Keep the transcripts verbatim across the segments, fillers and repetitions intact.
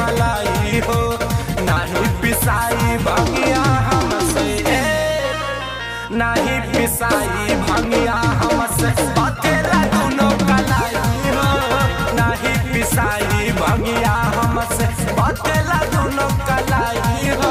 मलाई हो, नहीं पिसाई भंगिया हमसे, नहीं पिसाई भंगिया हमसे बतेला दोनों कलाई हो, नहीं पिसाई भंगिया हमसे बतेला दोनों कलाई हो।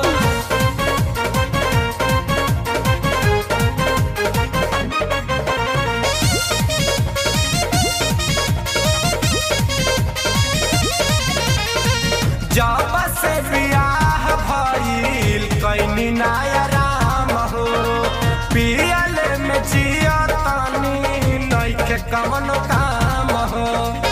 जब से बियाह भइल कैनी नाया राम हो, पियल में जिया तानी नइखे कवन काम हो।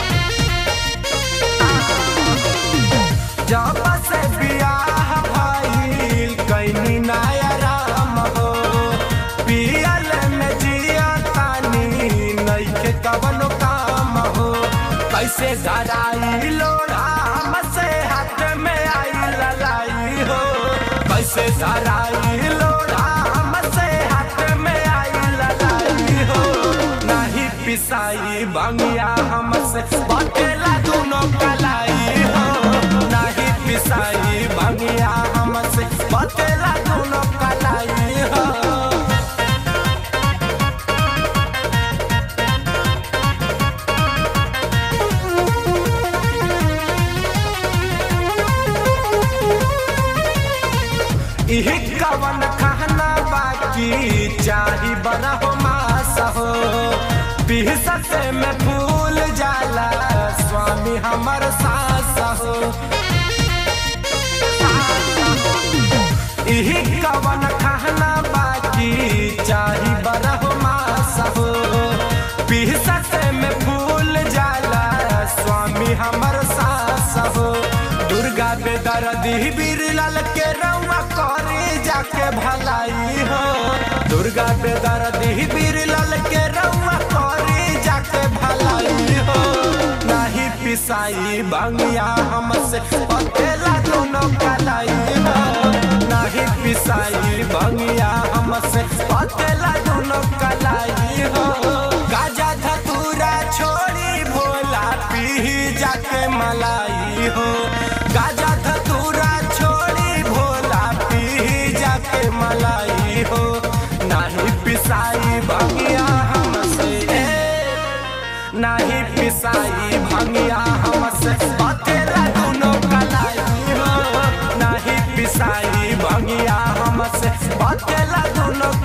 जब से बियाह भइल कैनी नाया राम हो, पियल में जिया तानी नइखे कवन काम हो। कैसे धराई लोढ़ा हमसे हाथ में आई ललाई हो, कैसे धराई लोढ़ा हमसे हाथ में आई ललाई हो, नहीं पिसाई भंगिया हमसे बतेला दोनों कलाई हो, नहीं पिसाई भंगिया हमसे बतेला दोनों कलाई हो। इही कवन कहना बाकी चाही बड़ा हो मास हो, पिहसत में भूल जाला स्वामी हमर सास हो। इही कवन कहना बाकी चाही बड़ा हो मास हो, पिहसत में भूल जाला स्वामी हमर सास हो। दुर्गा बेदर्दी बिरलाल के रउआ करे जाके भलाई हो, दुर्गा बेदर्दी बिरलाल के रउआ करे जाके भलाई हो, नहीं पिसाई भंगिया हमसे बतेला दोनों कलाई हो, नहीं पिसाई भंगिया हमसे बतेला दोनों कलाई हो। गाजा धतूरा छोड़ी भोला पी जाके मलाई हो, गाजा धतूरा छोड़ी भोला पी जाके मलाई हो, नहीं पिसाई भंगिया हमसे, नहीं पिसाई भंगिया हमसे बतेला दोनों कलाई हो, नहीं पिसाई भंगिया हमसे बतेला दोनों